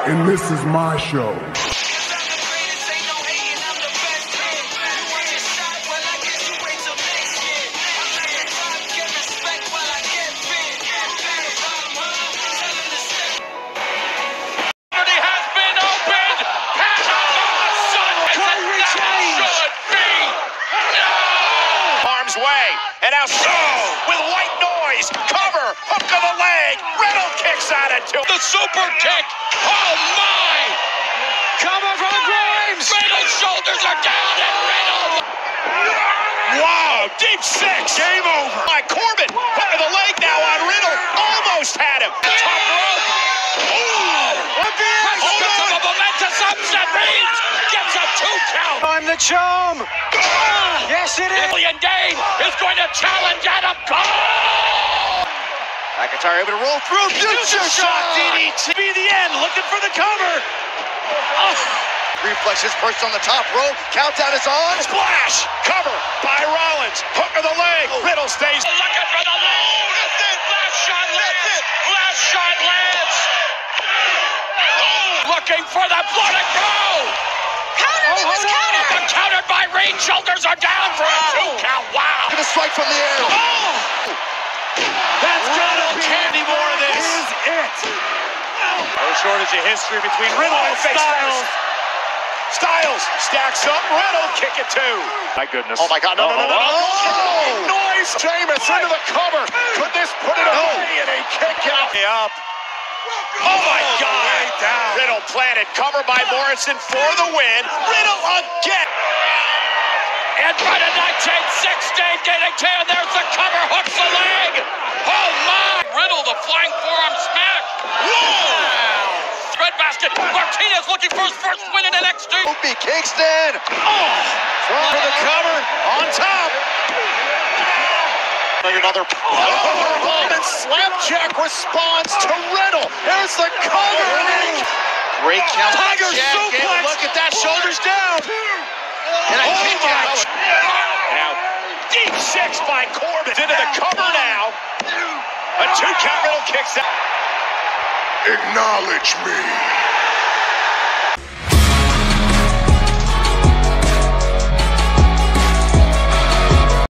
and this is my show. Way, and now with white noise, cover, hook of the leg, Riddle kicks out at two. The super kick, oh my! Cover from Grimes! Riddle's shoulders are down and Riddle! Wow, deep six! Game over! By Corbin, hook of the leg now on Riddle, almost had him! Top rope! Oh! Hold on! A momentous upset, Reigns gets a 2 count! I'm the charm! Yes, it is! Billion Dane is going to challenge Adam Cole! McIntyre able to roll through. Future shot! DDT! Be the end, looking for the cover! Oh. Reflexes perched on the top rope. Countdown is on. Splash! Cover by Rollins. Hook of the leg. Riddle stays. Looking for the lead! That's it! Last shot lands! Last shot lands! Oh. Looking for the blood to go! Countered by Reigns, shoulders are down for a 2 count. Wow! Gonna strike from the air. Oh! That's gotta be candy more of this. Is it? No shortage of history between Riddle and Styles. Styles stacks up. Riddle kick it too. My goodness. Oh my God! No! Noise. Sheamus into the cover. Could this put it away in a kick out? Up. Oh my God! Riddle planted, cover by Morrison for the win. Riddle again! And by the 1916 DDT, and there's the cover, hooks the leg! Oh my! Riddle, the flying forearm smack! Whoa! Thread basket, Martinez looking for his first win in NXT! Opie Kingston! Oh! For the cover, on top! Another Roman slapjack response to Riddle. There's the cover. Great count. Tiger suplex. Look at that, shoulders down. And a kick out. Now, deep six by Corbin. Into the cover now. A 2 count. Riddle kicks out. Acknowledge me.